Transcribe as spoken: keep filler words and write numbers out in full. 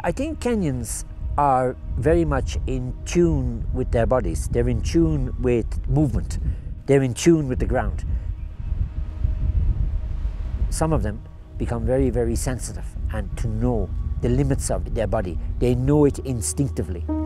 I think Kenyans are very much in tune with their bodies. They're in tune with movement. They're in tune with the ground. Some of them become very, very sensitive and to know the limits of their body. They know it instinctively.